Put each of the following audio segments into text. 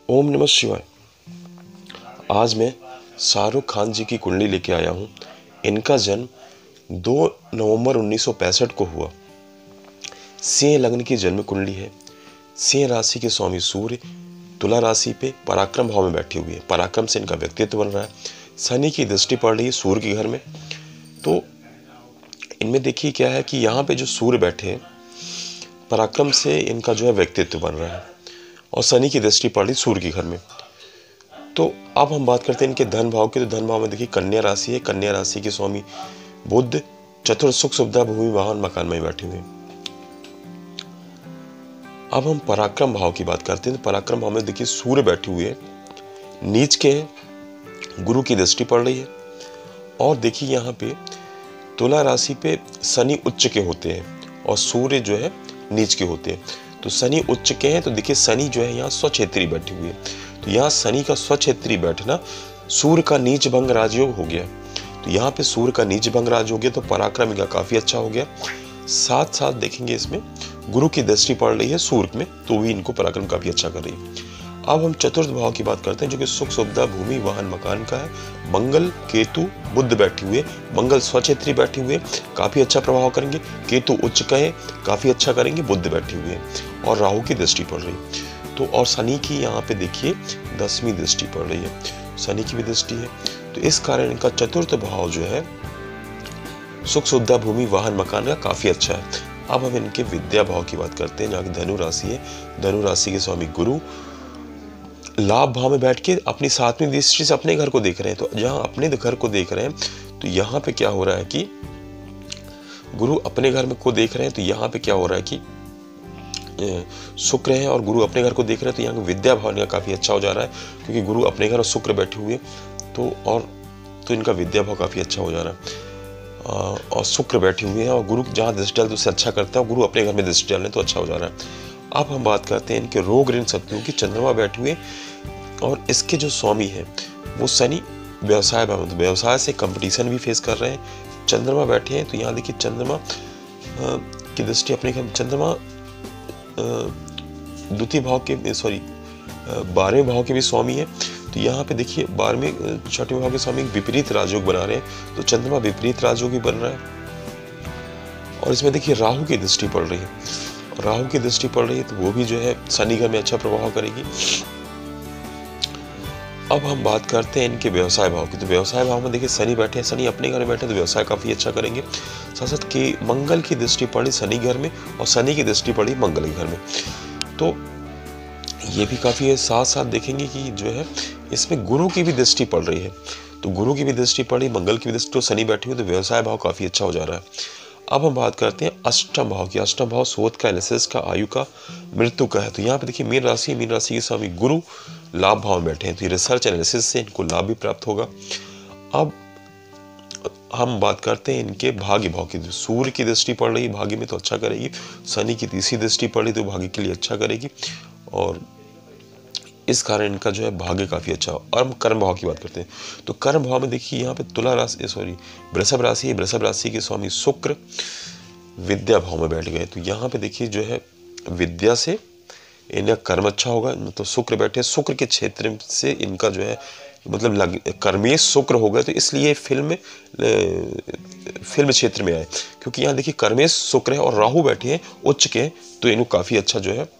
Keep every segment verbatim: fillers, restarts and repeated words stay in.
ओम नमः शिवाय। आज मैं शाहरुख खान जी की कुंडली लेके आया हूँ। इनका जन्म दो नवंबर उन्नीस सौ पैंसठ को हुआ। सिंह लग्न की जन्म कुंडली है। सिंह राशि के स्वामी सूर्य तुला राशि पे पराक्रम भाव में बैठे हुए हैं। पराक्रम से इनका व्यक्तित्व बन रहा है। शनि की दृष्टि पड़ रही है सूर्य के घर में। तो इनमें देखिए क्या है कि यहाँ पे जो सूर्य बैठे हैं, पराक्रम से इनका जो है व्यक्तित्व बन रहा है और शनि की दृष्टि पड़ रही सूर्य के घर में। तो अब हम बात करते हैं इनके धन भाव की। तो धन भाव में देखिए कन्या राशि है। कन्या राशि के स्वामी बुध चतुर सुख सुविधा भूमि वाहन मकान में बैठे हुए। अब हम पराक्रम भाव की बात करते हैं। तो पराक्रम भाव में देखिए सूर्य बैठे हुए हैं, नीच के हैं, गुरु की दृष्टि पड़ रही है। और देखिए यहाँ पे तुला राशि पे शनि उच्च के होते हैं और सूर्य जो है नीच के होते हैं। तो शनि उच्च के हैं तो देखिए शनि जो है यहाँ स्वक्षेत्री बैठे हुए हैं। तो यहाँ शनि का स्वक्षेत्री बैठना सूर्य का नीच भंग राजयोग हो गया। तो यहाँ पे सूर्य का नीच भंग राज हो गया तो पराक्रम का काफी अच्छा हो गया। साथ साथ देखेंगे इसमें गुरु की दृष्टि पड़ रही है सूर्य में, तो भी इनको पराक्रम काफी अच्छा कर रही है। अब हम चतुर्थ भाव की बात करते हैं जो कि सुख सुविधा भूमि वाहन मकान का है। मंगल केतु बुध बैठे हुए। मंगल स्वक्षेत्री बैठे हुए, काफी अच्छा प्रभाव करेंगे। केतु उच्च का है, काफी अच्छा करेंगे। बुध बैठे हुए और राहु की दृष्टि पड़ रही है। तो और शनि की यहाँ पे देखिए दसवीं दृष्टि पड़ रही है, शनि की भी दृष्टि है। तो इस कारण इनका चतुर्थ भाव जो है सुख सुविधा भूमि वाहन मकान का काफी अच्छा है। अब हम इनके विद्या भाव की बात करते हैं जहाँ की धनु राशि है। धनु राशि के स्वामी गुरु लाभ भाव में बैठ के अपनी सातवीं दृष्टि से अपने घर को देख रहे हैं। तो जहां अपने घर को देख रहे हैं तो यहाँ पे क्या हो रहा है कि गुरु अपने घर में को देख रहे हैं। तो यहाँ पे क्या हो रहा है कि शुक्र है और गुरु अपने घर को देख रहे हैं। तो यहाँ विद्या भाव इनका काफी अच्छा हो जा रहा है क्योंकि गुरु अपने घर और शुक्र बैठे हुए तो और तो इनका विद्या भाव काफी अच्छा हो जा रहा है। और शुक्र बैठे हुए हैं और गुरु जहाँ दृष्टि डाल तो उससे अच्छा करता है। गुरु अपने घर में दृष्टि डालें तो अच्छा हो जा रहा है। अब हम बात करते हैं इनके रोग ऋण शत्रुओं की। चंद्रमा बैठे हुए और इसके जो स्वामी है वो शनि व्यवसाय भाव में, व्यवसाय से कंपटीशन भी फेस कर रहे हैं। चंद्रमा बैठे हैं तो यहाँ देखिए चंद्रमा की दृष्टि अपने चंद्रमा द्वितीय भाव के सॉरी बारहवें भाव के भी स्वामी है। तो यहाँ पे देखिए बारहवें छठवें भाव के स्वामी विपरीत राजयोग बना रहे हैं। तो चंद्रमा विपरीत राजयोगी बन रहा है और इसमें देखिए राहु की दृष्टि पड़ रही है। राहु की दृष्टि पड़ रही है तो वो भी जो है शनि घर में अच्छा प्रभाव करेगी। अब हम बात करते हैं इनके व्यवसाय भाव की। तो व्यवसाय भाव में देखिए शनि बैठे हैं, शनि अपने घर में बैठे तो व्यवसाय काफी अच्छा करेंगे। साथ साथ के मंगल की दृष्टि पड़ी शनि घर में और शनि की दृष्टि पड़ी मंगल के घर में, तो ये भी काफी है। साथ साथ देखेंगे कि जो है इसमें गुरु की भी दृष्टि पड़ रही है। तो गुरु की भी दृष्टि पड़ी, मंगल की भी दृष्टि, तो शनि बैठे हुए तो व्यवसाय भाव काफी अच्छा हो जा रहा है। अब हम बात करते हैं अष्टम भाव की। अष्टम भाव शोध का, एनालिसिस का, आयु का, मृत्यु का है। तो यहाँ पे देखिए मीन राशि, मीन राशि के स्वामी गुरु लाभ भाव में बैठे हैं। तो रिसर्च एनालिसिस से इनको लाभ भी प्राप्त होगा। अब हम बात करते हैं इनके भाग्य भाव की। सूर्य की दृष्टि पड़ रही भाग्य में तो अच्छा करेगी। शनि की तीसरी दृष्टि पड़ रही तो भाग्य के लिए अच्छा करेगी और इस कारण इनका जो है भाग्य काफी अच्छा हो। और हम कर्म भाव की बात करते हैं। तो कर्म भाव में देखिए यहाँ पे तुला राशि सॉरी वृषभ राशि है। वृषभ राशि के स्वामी शुक्र विद्या भाव में बैठ गए। तो यहाँ पे देखिए जो है विद्या से इनका कर्म अच्छा होगा। तो शुक्र बैठे, शुक्र के क्षेत्र से इनका जो है मतलब कर्मेश शुक्र हो गए तो इसलिए फिल्म फिल्म क्षेत्र में आए क्योंकि यहाँ देखिए कर्मेश शुक्र है और राहु बैठे हैं उच्च के, तो इनको काफी अच्छा जो है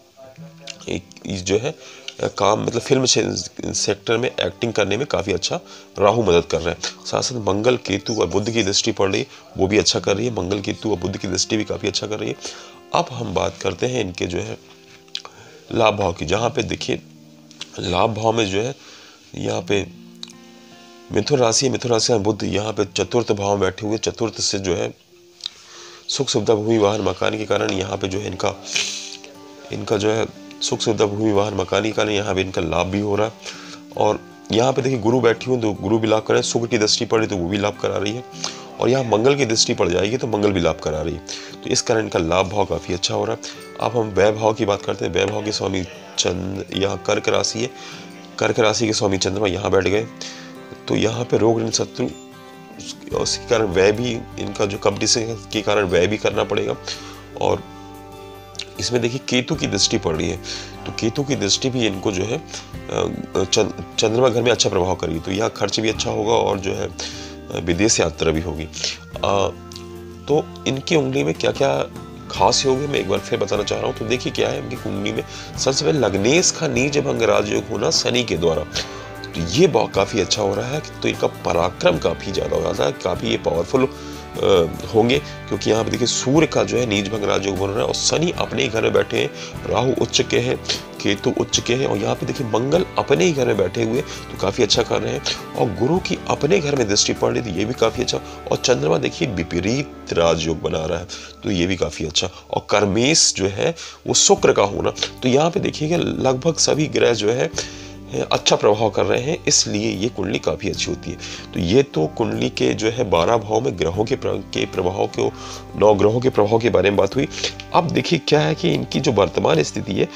जो है काम मतलब फिल्म सेक्टर में एक्टिंग करने में काफी अच्छा राहु मदद कर रहे हैं। साथ साथ मंगल केतु और बुध की दृष्टि पड़ रही है, वो भी अच्छा कर रही है। मंगल केतु और बुध की दृष्टि भी काफी अच्छा कर रही है। अब हम बात करते हैं इनके जो है लाभ भाव की, जहाँ पे देखिए लाभ भाव में जो है यहाँ पे मिथुन राशि, मिथुन राशि का बुध यहाँ पे चतुर्थ भाव में बैठे हुए। चतुर्थ से जो है सुख सुविधा भूमि वाहन मकान के कारण यहाँ पे जो है इनका इनका जो है सुख सुविधा भूमि वाहन मकान के कारण यहाँ पे इनका लाभ भी हो रहा है। और यहाँ पे देखिए गुरु बैठी हुई तो गुरु भी लाभ कर रहे हैं। शुक्र की दृष्टि पड़ी तो वो भी लाभ करा रही है और यहाँ मंगल की दृष्टि पड़ जाएगी तो मंगल भी लाभ करा रही है। तो इस कारण इनका लाभ भाव काफी अच्छा हो रहा है। अब हम व्यय भाव की बात करते हैं। व्यय भाव के स्वामी चंद्र यहाँ कर्क राशि है। कर्क राशि के स्वामी चंद्रमा यहाँ बैठ गए तो यहाँ पे रोग ऋण शत्रु उसके कारण व्यय भी इनका जो कंपटीशन के कारण व्यय भी करना पड़ेगा और इसमें देखिए केतु की दृष्टि पड़ रही है, तो केतु की दृष्टि भी इनको जो है चंद्रमा घर में अच्छा प्रभाव करेगी, तो यहाँ खर्च भी अच्छा होगा और जो है विदेश यात्रा भी होगी। तो इनकी उंगली में क्या क्या खास योग है मैं एक बार फिर बताना चाह रहा हूँ। तो देखिए क्या है इनकी कुंडली में, सबसे पहले लग्नेश का नीच भंग राजयोग होना शनि के द्वारा, तो ये बहुत काफ़ी अच्छा हो रहा है। तो इनका पराक्रम काफ़ी ज़्यादा हो जाता है, काफ़ी ये पावरफुल होंगे, क्योंकि यहाँ पे देखिए सूर्य का जो है नीच भंग राजयोग बन रहा है और शनि अपने ही घर में बैठे हैं, राहु उच्च के हैं, केतु उच्च के हैं और यहाँ पे देखिए मंगल अपने ही घर में बैठे हुए तो काफ़ी अच्छा कर रहे हैं और गुरु की अपने घर में दृष्टि पड़ रही थी, ये भी काफ़ी अच्छा। और चंद्रमा देखिए विपरीत राजयोग बना रहा है, तो ये भी काफ़ी अच्छा। और कर्मेश जो है वो शुक्र का होना, तो यहाँ पे देखिएगा लगभग सभी ग्रह जो है अच्छा प्रभाव कर रहे हैं, इसलिए ये कुंडली काफ़ी अच्छी होती है। तो ये तो कुंडली के जो है बारह भाव में ग्रहों के के प्रभाव के नौ ग्रहों के प्रभाव के बारे में बात हुई। अब देखिए क्या है कि इनकी जो वर्तमान स्थिति है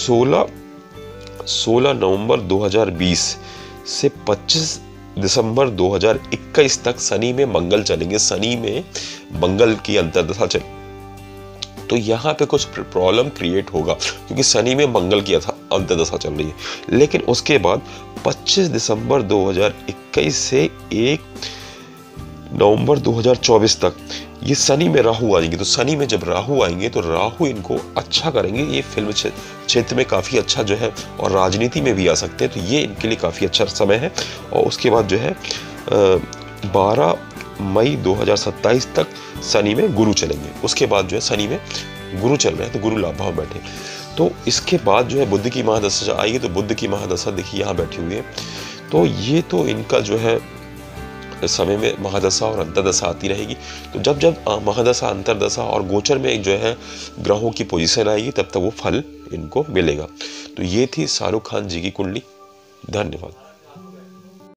सोलह नवंबर दो हज़ार बीस से पच्चीस दिसंबर दो हज़ार इक्कीस तक शनि में मंगल चलेंगे, शनि में मंगल की अंतर्दशा चलेगी, तो यहाँ पे कुछ प्रॉब्लम क्रिएट होगा क्योंकि शनि में मंगल की अंतर्दशा चल रही है। लेकिन उसके बाद पच्चीस दिसंबर दो हज़ार इक्कीस से एक नवंबर दो हज़ार चौबीस तक ये शनि में राहु आएंगे, तो शनि में जब राहु आएंगे तो राहु इनको अच्छा करेंगे, ये फिल्म क्षेत्र में काफ़ी अच्छा जो है और राजनीति में भी आ सकते हैं, तो ये इनके लिए काफ़ी अच्छा समय है। और उसके बाद जो है बारह मई दो हज़ार सत्ताईस तक शनि में गुरु चलेंगे, उसके बाद जो है शनि में गुरु चल रहे हैं तो गुरु लाभ भाव बैठे, तो इसके बाद जो है बुध की महादशा आएगी, तो बुध की महादशा देखिए यहाँ बैठी हुई है। तो ये तो इनका जो है समय में महादशा और अंतर्दशा आती रहेगी, तो जब जब महादशा अंतर्दशा और गोचर में जो है ग्रहों की पोजीशन आएगी तब तक वो फल इनको मिलेगा। तो ये थी शाहरुख खान जी की कुंडली। धन्यवाद।